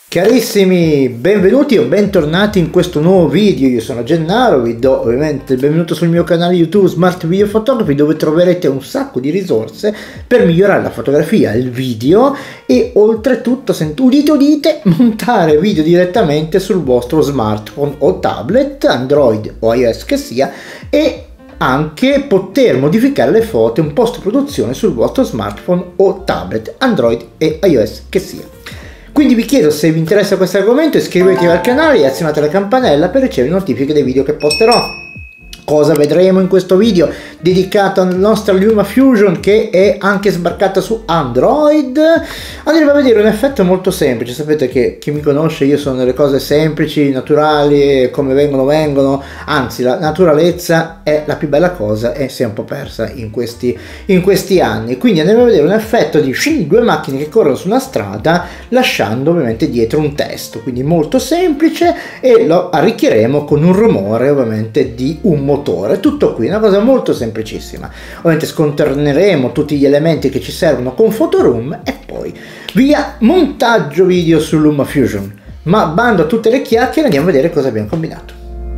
Carissimi, benvenuti o bentornati in questo nuovo video. Io sono Gennaro, vi do ovviamente il benvenuto sul mio canale YouTube Smart Video Photography, dove troverete un sacco di risorse per migliorare la fotografia, il video e oltretutto, udite, montare video direttamente sul vostro smartphone o tablet, Android o iOS che sia, e anche poter modificare le foto in post produzione sul vostro smartphone o tablet, Android e iOS che sia. Quindi vi chiedo, se vi interessa questo argomento, iscrivetevi al canale e azionate la campanella per ricevere notifiche dei video che posterò. Cosa vedremo in questo video dedicato alla nostra LumaFusion, che è anche sbarcata su Android? Andremo a vedere un effetto molto semplice. Sapete che chi mi conosce, io sono delle cose semplici, naturali, come vengono, anzi la naturalezza è la più bella cosa e si è un po' persa in questi anni. Quindi andremo a vedere un effetto di due macchine che corrono su una strada, lasciando ovviamente dietro un testo, quindi molto semplice, e lo arricchiremo con un rumore ovviamente di un motore. Tutto qui, una cosa molto semplicissima. Ovviamente scontorneremo tutti gli elementi che ci servono con Photoroom e poi via montaggio video su LumaFusion. Ma bando a tutte le chiacchiere, andiamo a vedere cosa abbiamo combinato.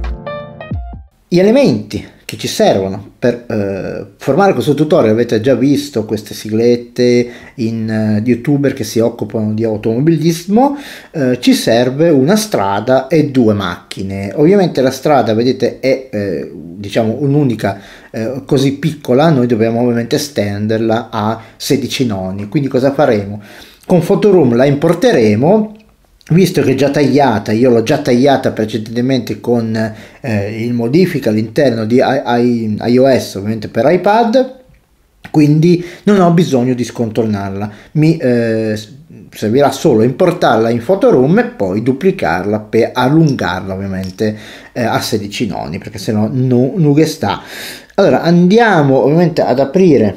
Gli elementi che ci servono per formare questo tutorial, avete già visto queste siglette in youtuber che si occupano di automobilismo. Ci serve una strada e due macchine. Ovviamente la strada, vedete, è diciamo un'unica, così piccola. Noi dobbiamo ovviamente estenderla a 16 noni. Quindi cosa faremo? Con Photoroom la importeremo. Visto che è già tagliata, io l'ho già tagliata precedentemente con il modifica all'interno di iOS, ovviamente per iPad, quindi non ho bisogno di scontornarla. Mi servirà solo importarla in Photoroom e poi duplicarla per allungarla ovviamente a 16 noni, perché sennò non sta. Allora andiamo ovviamente ad aprire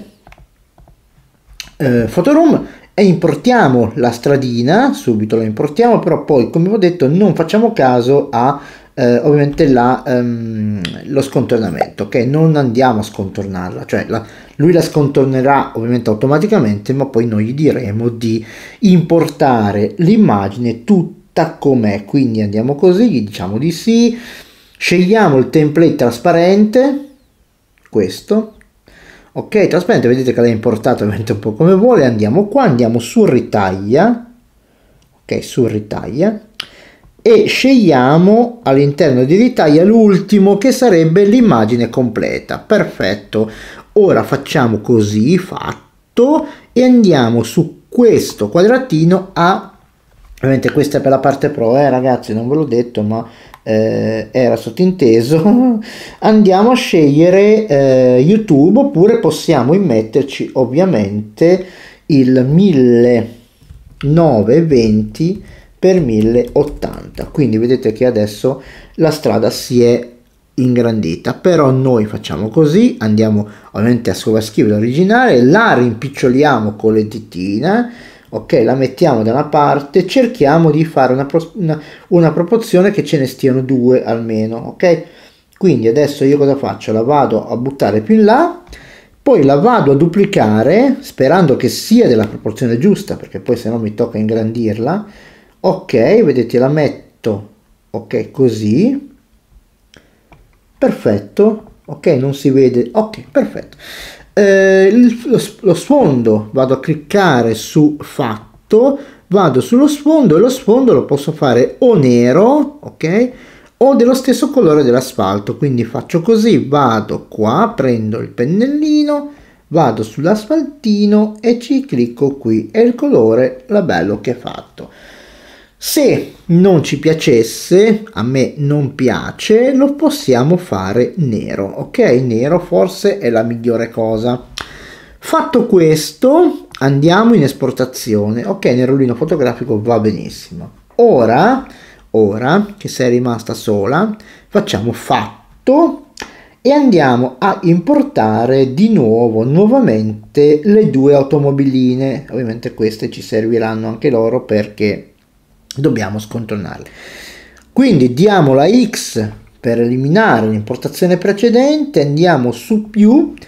Photoroom e importiamo la stradina, subito la importiamo, però poi, come ho detto, non facciamo caso a ovviamente lo scontornamento, ok? Non andiamo a scontornarla, cioè lui la scontornerà ovviamente automaticamente, ma poi noi gli diremo di importare l'immagine tutta com'è. Quindi andiamo così, gli diciamo di sì, scegliamo il template trasparente, questo. Ok, trasparente, vedete che l'ha importato ovviamente un po' come vuole. Andiamo qua, andiamo su ritaglia, ok, su ritaglia, e scegliamo all'interno di ritaglia l'ultimo, che sarebbe l'immagine completa. Perfetto, ora facciamo così, fatto, e andiamo su questo quadratino ovviamente questa è per la parte pro, ragazzi, non ve l'ho detto, ma era sottinteso. Andiamo a scegliere YouTube, oppure possiamo immetterci ovviamente il 1920 x 1080. Quindi vedete che adesso la strada si è ingrandita, però noi facciamo così, andiamo ovviamente a sovrascrivere l'originale, la rimpiccioliamo con le ditine, ok, la mettiamo da una parte, cerchiamo di fare una proporzione che ce ne stiano due almeno, ok? Quindi adesso io cosa faccio? La vado a buttare più in là, poi la vado a duplicare, sperando che sia della proporzione giusta, perché poi se no mi tocca ingrandirla. Ok, vedete, la metto, ok, così, perfetto, ok, non si vede, ok, perfetto. Lo sfondo, vado a cliccare su fatto, vado sullo sfondo, e lo sfondo lo posso fare o nero, ok, o dello stesso colore dell'asfalto. Quindi faccio così, vado qua, prendo il pennellino, vado sull'asfaltino e ci clicco qui, e il colore labello che è fatto. Se non ci piacesse, a me non piace, lo possiamo fare nero, ok? Nero forse è la migliore cosa. Fatto questo, andiamo in esportazione, ok? Nel rullino fotografico va benissimo. Ora che sei rimasta sola, facciamo fatto e andiamo a importare di nuovamente le due automobiline. Ovviamente queste ci serviranno anche loro, perché dobbiamo scontornarle. Quindi diamo la X per eliminare l'importazione precedente, andiamo su più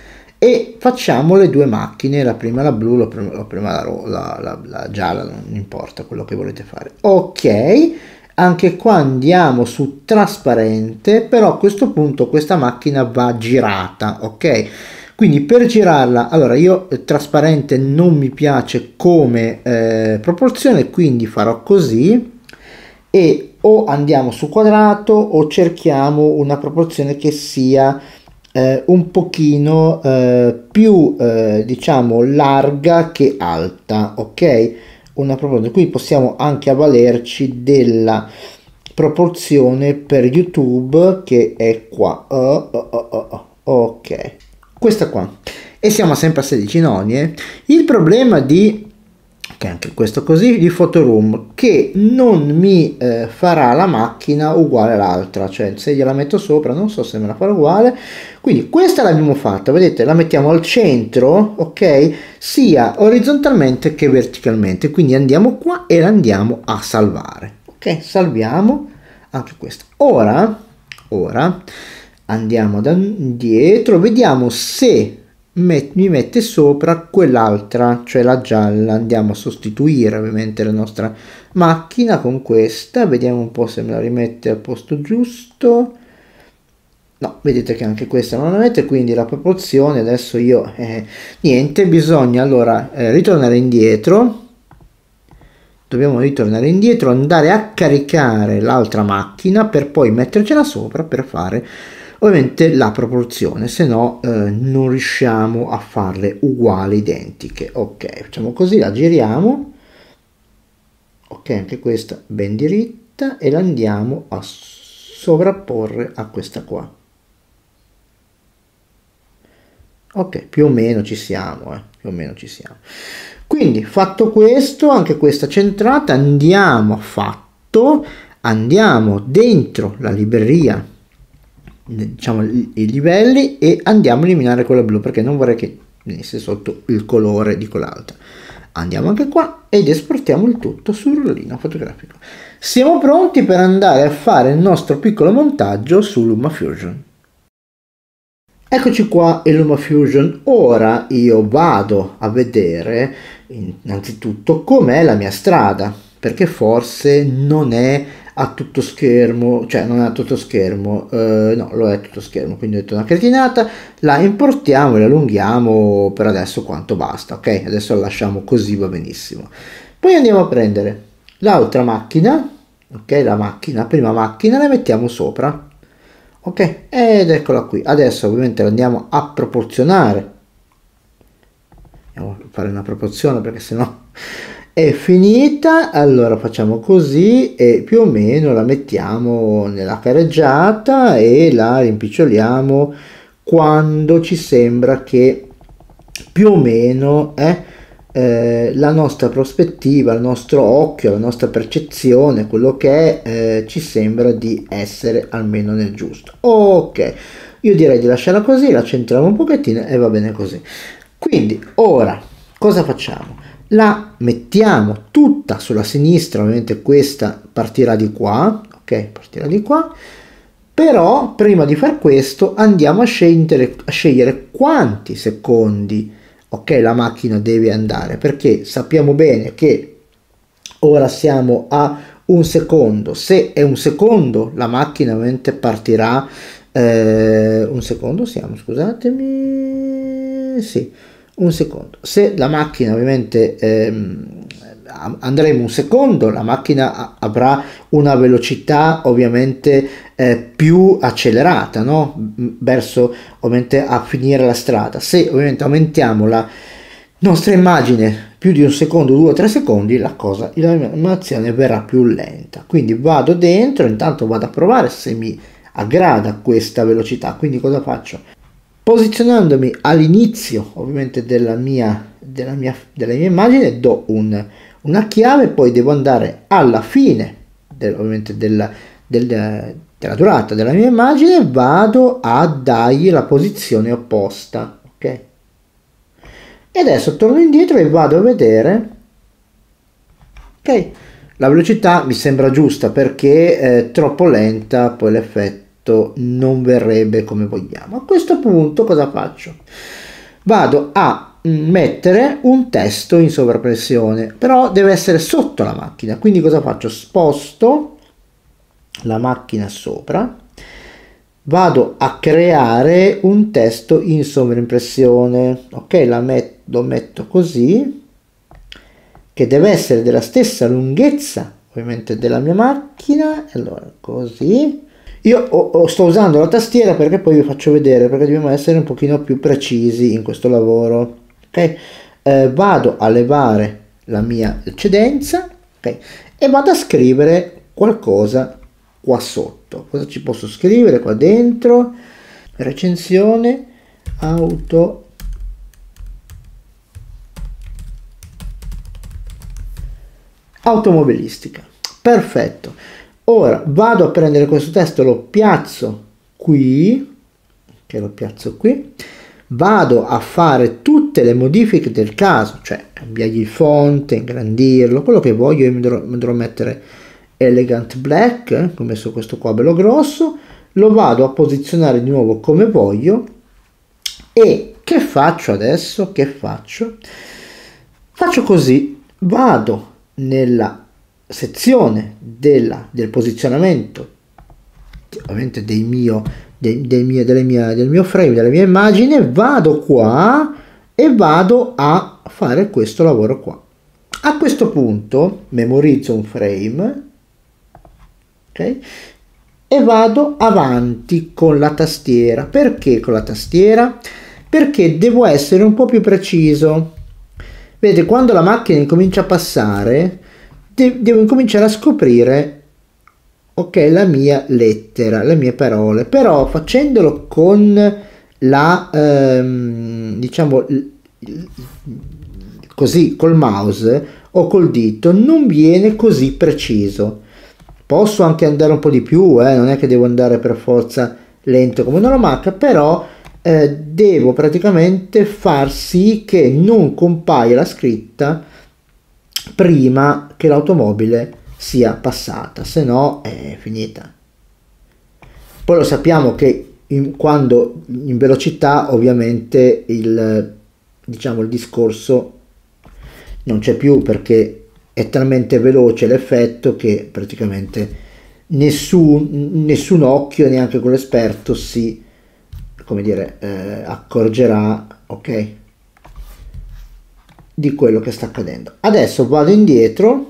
e facciamo le due macchine, la prima la blu, la prima la gialla, non importa quello che volete fare. Ok, anche qua andiamo su trasparente, però a questo punto questa macchina va girata, ok? Quindi per girarla, allora io trasparente non mi piace come proporzione, quindi farò così, e o andiamo su quadrato o cerchiamo una proporzione che sia un pochino più diciamo larga che alta, ok? Una proporzione, qui possiamo anche avvalerci della proporzione per YouTube che è qua, ok, questa qua, e siamo sempre a 16 noni. Il problema di che anche questo così di Photoroom che non mi farà la macchina uguale all'altra, cioè se gliela metto sopra non so se me la farà uguale. Quindi questa l'abbiamo fatta, vedete, la mettiamo al centro, ok, sia orizzontalmente che verticalmente, quindi andiamo qua e la andiamo a salvare, ok, salviamo anche questa. Ora andiamo da indietro, vediamo se mi mette sopra quell'altra, cioè la gialla. Andiamo a sostituire ovviamente la nostra macchina con questa, vediamo un po' se me la rimette al posto giusto. No, vedete che anche questa non la mette, quindi la proporzione adesso io niente, bisogna allora ritornare indietro. Dobbiamo ritornare indietro, andare a caricare l'altra macchina per poi mettercela sopra per fare ovviamente la proporzione, se no non riusciamo a farle uguali, identiche. Ok, facciamo così, la giriamo, ok, anche questa ben diritta, e la andiamo a sovrapporre a questa qua. Ok, più o meno ci siamo, più o meno ci siamo. Quindi fatto questo, anche questa centrata, andiamo a fatto, andiamo dentro la libreria, diciamo i livelli, e andiamo a eliminare quella blu perché non vorrei che venisse sotto il colore di quell'altra. Andiamo anche qua ed esportiamo il tutto sul rullino fotografico. Siamo pronti per andare a fare il nostro piccolo montaggio su LumaFusion. Eccoci qua in LumaFusion. Ora io vado a vedere innanzitutto com'è la mia strada, perché forse non è a tutto schermo, cioè non è a tutto schermo, no, lo è a tutto schermo, quindi ho detto una cretinata. La importiamo e la allunghiamo per adesso quanto basta, ok? Adesso la lasciamo così, va benissimo. Poi andiamo a prendere l'altra macchina, ok? La prima macchina la mettiamo sopra, ok, ed eccola qui. Adesso ovviamente la andiamo a proporzionare, andiamo a fare una proporzione perché sennò è finita. Allora facciamo così e più o meno la mettiamo nella careggiata e la rimpiccioliamo quando ci sembra che più o meno la nostra prospettiva, il nostro occhio, la nostra percezione, quello che è, ci sembra di essere almeno nel giusto. Ok, io direi di lasciarla così, la centriamo un pochettino e va bene così. Quindi ora cosa facciamo? La mettiamo tutta sulla sinistra, ovviamente questa partirà di qua, ok, partirà di qua. Però prima di far questo andiamo a scegliere quanti secondi, ok, la macchina deve andare, perché sappiamo bene che ora siamo a un secondo. Se è un secondo la macchina ovviamente partirà, un secondo siamo, scusatemi, sì, un secondo. Se la macchina ovviamente andremo un secondo, la macchina avrà una velocità ovviamente più accelerata, no? Verso ovviamente a finire la strada. Se ovviamente aumentiamo la nostra immagine più di un secondo, 2 o 3 secondi, l'animazione verrà più lenta. Quindi vado dentro, intanto vado a provare se mi aggrada questa velocità. Quindi cosa faccio? Posizionandomi all'inizio ovviamente della mia immagine do una chiave, poi devo andare alla fine ovviamente della durata della mia immagine, vado a dargli la posizione opposta, ok? E adesso torno indietro e vado a vedere, ok, la velocità mi sembra giusta perché è troppo lenta, poi l'effetto non verrebbe come vogliamo. A questo punto cosa faccio? vado a mettere un testo in sovrappressione, però deve essere sotto la macchina, quindi cosa faccio? Sposto la macchina sopra, vado a creare un testo in sovraimpressione, ok, lo metto così, che deve essere della stessa lunghezza ovviamente della mia macchina, allora così. Io sto usando la tastiera perché poi vi faccio vedere, perché dobbiamo essere un pochino più precisi in questo lavoro, ok. Vado a levare la mia eccedenza, ok, e vado a scrivere qualcosa qua sotto. Cosa ci posso scrivere qua dentro? Recensione automobilistica. Perfetto. Ora vado a prendere questo testo, lo piazzo qui, che lo piazzo qui, vado a fare tutte le modifiche del caso, cioè cambiargli il font, ingrandirlo, quello che voglio. Io mi dovrò mettere elegant black, come messo questo qua bello grosso, lo vado a posizionare di nuovo come voglio. E che faccio adesso? Che faccio? Faccio così, vado nella sezione del posizionamento ovviamente del mio frame, della mia immagine, vado qua e vado a fare questo lavoro qua. A questo punto memorizzo un frame, ok, e vado avanti con la tastiera. Perché con la tastiera? Perché devo essere un po' più preciso. Vedete, quando la macchina incomincia a passare, devo incominciare a scoprire, ok, la mia lettera, le mie parole, però facendolo con la, diciamo, così, col mouse o col dito, non viene così preciso. Posso anche andare un po' di più, non è che devo andare per forza lento come una lumaca, però devo praticamente far sì che non compaia la scritta prima che l'automobile sia passata, se no è finita. Poi lo sappiamo che quando in velocità ovviamente il discorso non c'è più, perché è talmente veloce l'effetto che praticamente nessun occhio, neanche quello esperto, si, come dire, accorgerà, ok, di quello che sta accadendo. Adesso vado indietro,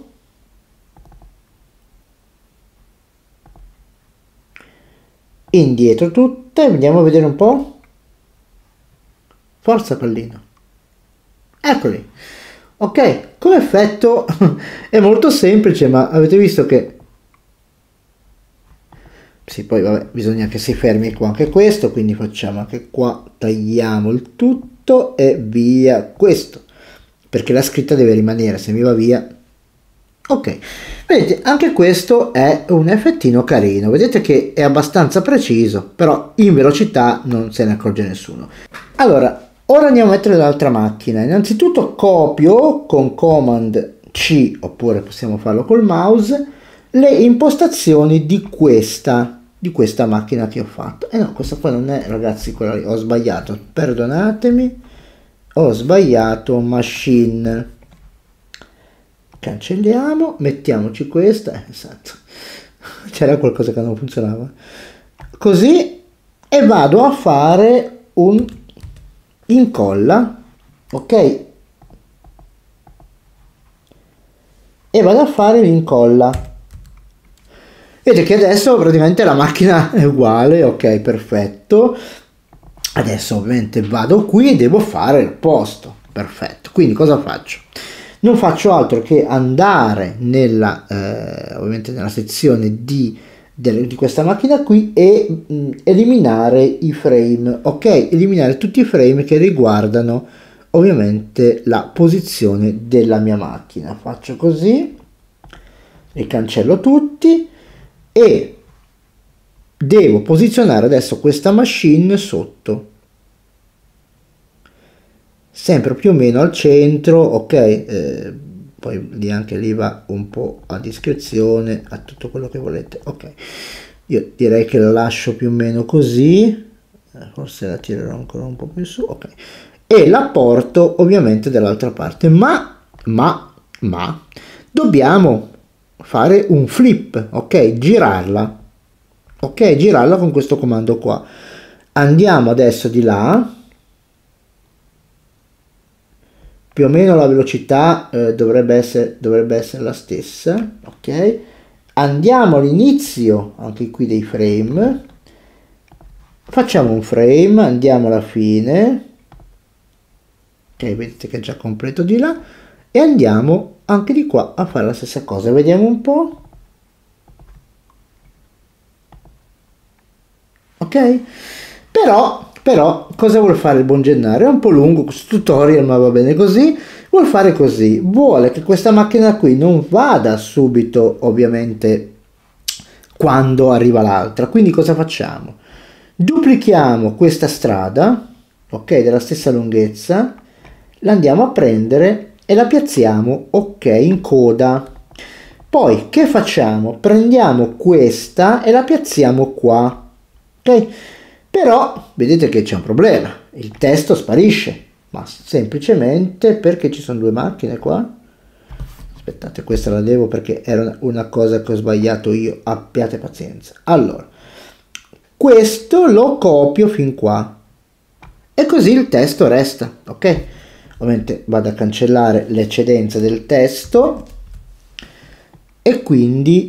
tutte, andiamo a vedere un po'. Forza pallino, eccoli. Ok, come effetto è molto semplice, ma avete visto che sì, poi vabbè, bisogna che si fermi qua anche questo, quindi facciamo anche qua, tagliamo il tutto e via questo, perché la scritta deve rimanere, se mi va via. Ok, vedete, anche questo è un effettino carino, vedete che è abbastanza preciso, però in velocità non se ne accorge nessuno. Allora, ora andiamo a mettere l'altra macchina. Innanzitutto copio con Command C, oppure possiamo farlo col mouse, le impostazioni di questa macchina che ho fatto. No, questa qua non è, ragazzi, quella lì, ho sbagliato, perdonatemi, ho sbagliato machine. Cancelliamo, mettiamoci questa, esatto, c'era qualcosa che non funzionava, così, e vado a fare un incolla, ok, e vado a fare l'incolla. Vedete che adesso praticamente la macchina è uguale, ok, perfetto. Adesso ovviamente vado qui e devo fare il posto, perfetto. Quindi cosa faccio? Non faccio altro che andare ovviamente nella sezione di questa macchina qui e eliminare i frame, ok, eliminare tutti i frame che riguardano ovviamente la posizione della mia macchina. Faccio così, li cancello tutti e devo posizionare adesso questa machine sotto, sempre più o meno al centro, ok, poi lì anche lì va un po' a discrezione, a tutto quello che volete, ok. Io direi che lo lascio più o meno così, forse la tirerò ancora un po' più su, ok, e la porto ovviamente dall'altra parte, ma dobbiamo fare un flip, ok, girarla, ok, girarla con questo comando qua. Andiamo adesso di là, più o meno la velocità dovrebbe essere la stessa, ok. Andiamo all'inizio anche qui dei frame, facciamo un frame, andiamo alla fine, ok, vedete che è già completo di là, e andiamo anche di qua a fare la stessa cosa. Vediamo un po', ok. Però cosa vuol fare il buon Gennaro? È un po' lungo questo tutorial, ma va bene così. Vuol fare così, vuole che questa macchina qui non vada subito ovviamente quando arriva l'altra. Quindi cosa facciamo? Duplichiamo questa strada, ok, della stessa lunghezza, la andiamo a prendere e la piazziamo, ok, in coda. Poi che facciamo? Prendiamo questa e la piazziamo qua, ok. Però vedete che c'è un problema, il testo sparisce, ma semplicemente perché ci sono due macchine qua. Aspettate, questa la devo perché era una cosa che ho sbagliato io, abbiate pazienza. Allora, questo lo copio fin qua e così il testo resta, ok. Ovviamente vado a cancellare l'eccedenza del testo e quindi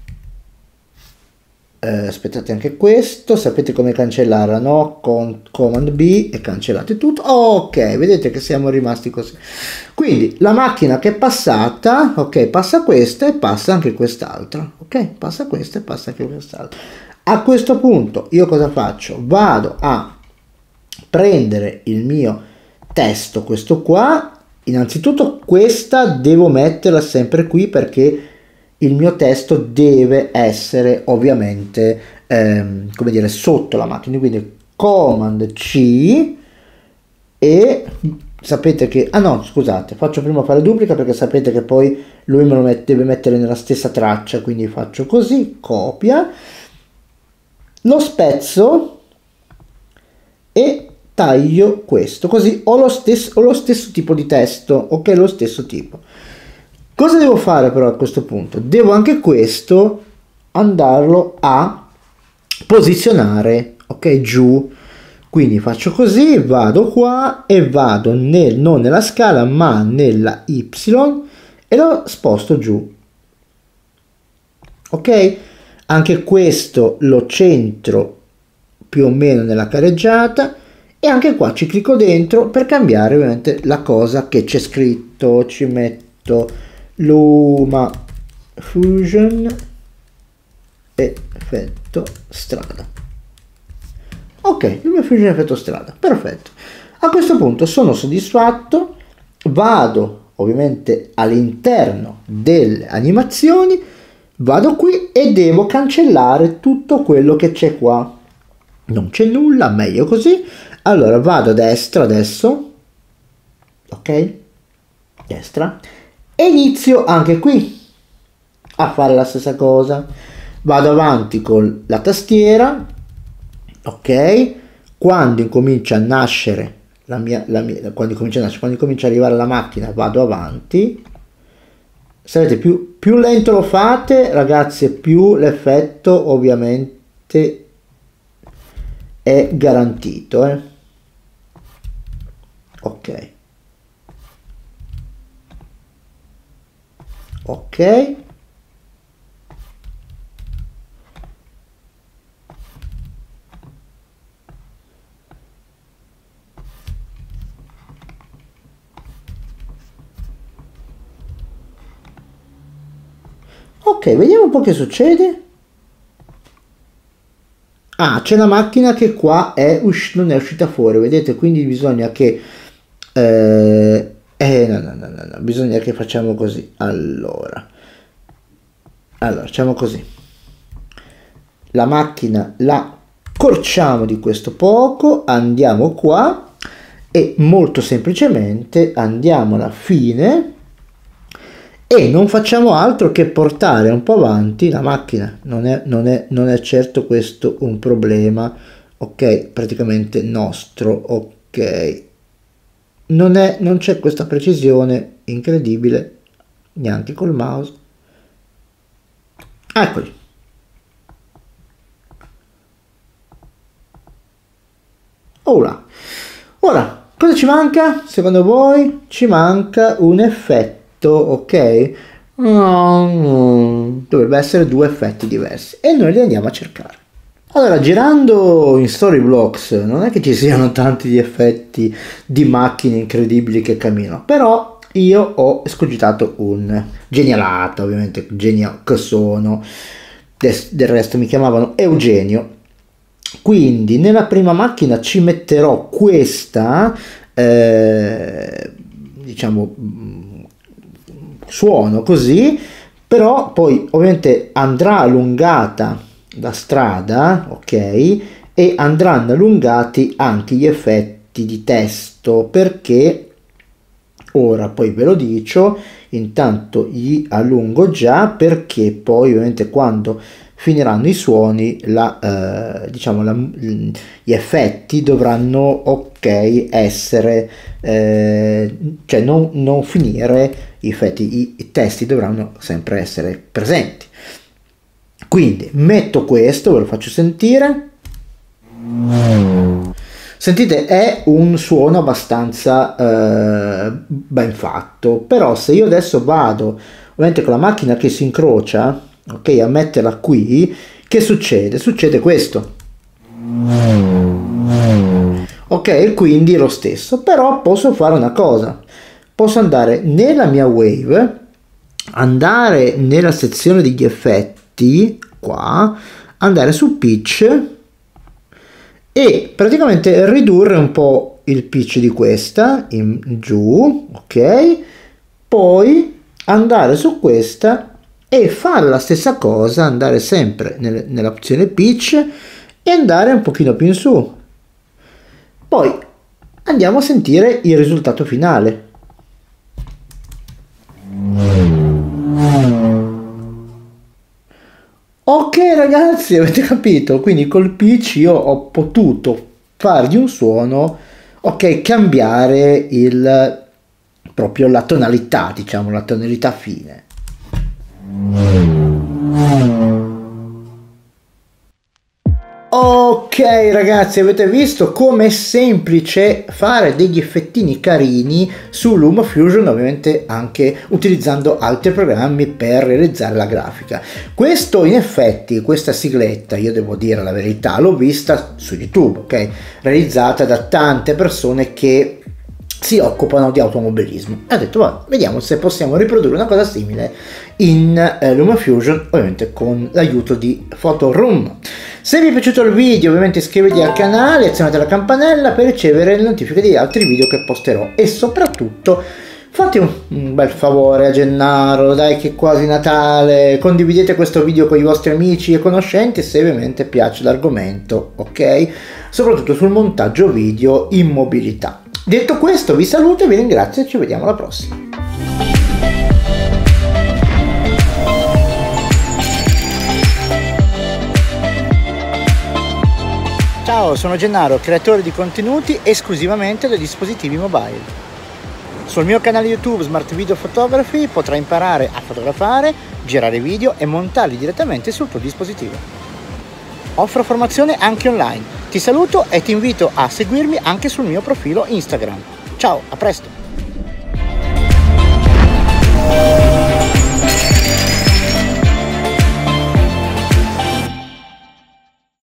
aspettate, anche questo sapete come cancellarla, no? Con Command B e cancellate tutto, ok, vedete che siamo rimasti così. Quindi la macchina che è passata, ok, passa questa e passa anche quest'altra, ok, passa questa e passa anche quest'altra. A questo punto io cosa faccio? Vado a prendere il mio testo, questo qua. Innanzitutto questa devo metterla sempre qui perché il mio testo deve essere ovviamente come dire sotto la macchina, quindi Command C e sapete che no, scusate, faccio prima fare duplica perché sapete che poi lui me lo deve mettere nella stessa traccia, quindi faccio così, copia, lo spezzo e taglio questo, così ho lo stesso tipo di testo, ok, lo stesso tipo. Cosa devo fare però a questo punto? Devo anche questo andarlo a posizionare, ok, giù. Quindi faccio così, vado qua e vado non nella scala ma nella Y e lo sposto giù. Ok? Anche questo lo centro più o meno nella careggiata e anche qua ci clicco dentro per cambiare ovviamente la cosa che c'è scritto. Ci metto Luma Fusion effetto strada, ok, Luma Fusion effetto strada, perfetto. A questo punto sono soddisfatto, vado ovviamente all'interno delle animazioni, vado qui e devo cancellare tutto quello che c'è qua, non c'è nulla, meglio così. Allora vado a destra adesso, ok, destra, e inizio anche qui a fare la stessa cosa. Vado avanti con la tastiera, ok, quando incomincia a nascere quando comincia a arrivare la macchina vado avanti. Sapete, più lento lo fate ragazzi, più l'effetto ovviamente è garantito, ok. Ok, ok, vediamo un po' che succede. Ah, c'è una macchina che qua non è uscita fuori, vedete, quindi bisogna che no, bisogna che facciamo così. Allora facciamo così, la macchina la accorciamo di questo poco, andiamo qua e molto semplicemente andiamo alla fine e non facciamo altro che portare un po' avanti la macchina. Non è certo questo un problema, ok, praticamente nostro, ok, non c'è questa precisione incredibile neanche col mouse. Eccoli. Ora, cosa ci manca? Secondo voi ci manca un effetto, ok? Dovrebbe essere 2 effetti diversi e noi li andiamo a cercare. Allora, girando in Storyblocks non è che ci siano tanti di effetti di macchine incredibili che camminano, però io ho escogitato un genialata, ovviamente genio che sono, del resto mi chiamavano Eugenio. Quindi nella prima macchina ci metterò questa, diciamo, suono così, però poi ovviamente andrà allungata la strada, ok, e andranno allungati anche gli effetti di testo, perché ora poi ve lo dico, intanto gli allungo già, perché poi ovviamente quando finiranno i suoni gli effetti dovranno, ok, essere cioè non finire gli effetti, i testi dovranno sempre essere presenti. Quindi metto questo, ve lo faccio sentire. Sentite, è un suono abbastanza ben fatto, però se io adesso vado ovviamente con la macchina che si incrocia, ok, a metterla qui, che succede? Succede questo. Ok, quindi lo stesso, però posso fare una cosa, posso andare nella mia wave, andare nella sezione degli effetti qua, andare su pitch e praticamente ridurre un po' il pitch di questa in giù, ok, poi andare su questa e fare la stessa cosa, andare sempre nell'opzione pitch e andare un pochino più in su. Poi andiamo a sentire il risultato finale. Ok ragazzi, avete capito? Quindi col pitch io ho potuto fargli un suono, ok, cambiare proprio la tonalità, diciamo, la tonalità fine. Ok ragazzi, avete visto come è semplice fare degli effettini carini su LumaFusion, ovviamente anche utilizzando altri programmi per realizzare la grafica. Questo in effetti, questa sigletta, io devo dire la verità, l'ho vista su YouTube, ok? Realizzata da tante persone che si occupano di automobilismo e ho detto va, vediamo se possiamo riprodurre una cosa simile in LumaFusion, ovviamente con l'aiuto di Photoroom. Se vi è piaciuto il video ovviamente iscrivetevi al canale, azionate la campanella per ricevere le notifiche di altri video che posterò e soprattutto fate un bel favore a Gennaro, dai che è quasi Natale, condividete questo video con i vostri amici e conoscenti se ovviamente piace l'argomento, ok? Soprattutto sul montaggio video in mobilità. Detto questo vi saluto e vi ringrazio e ci vediamo alla prossima. Ciao, sono Gennaro, creatore di contenuti esclusivamente da dispositivi mobile. Sul mio canale YouTube Smart Video Photography potrai imparare a fotografare, girare video e montarli direttamente sul tuo dispositivo. Offro formazione anche online. Ti saluto e ti invito a seguirmi anche sul mio profilo Instagram. Ciao, a presto!